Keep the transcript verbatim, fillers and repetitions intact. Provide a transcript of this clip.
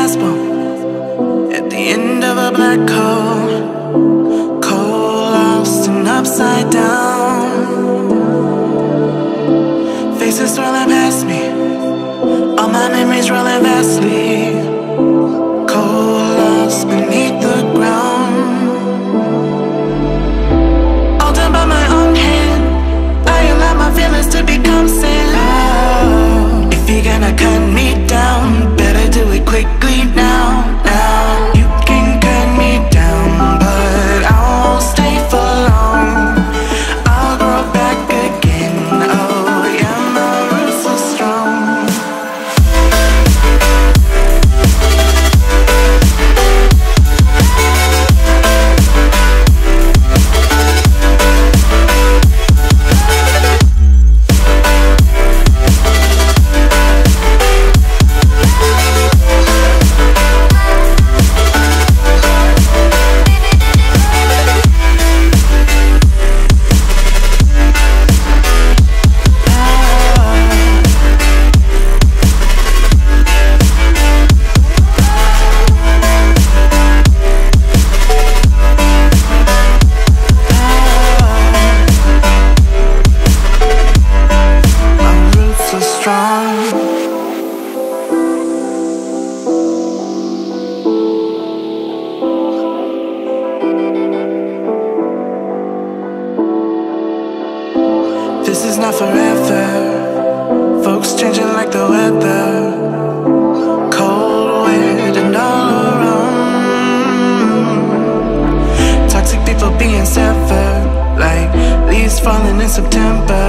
fastball at the end of a black hole, cold, lost and upside down. Faces swirling past me, all my memories rolling vastly, cold, lost beneath the ground. All done by my own hand, I allow my feelings to become sand. Oh, if you're gonna cut me down, better do it quickly now, now. You can cut me down, but I won't stay for long. I'll grow back again, oh yeah, my roots are strong. This is not forever. Folks changing like the weather, cold, wet, and all around. Toxic people being severed, like leaves falling in September.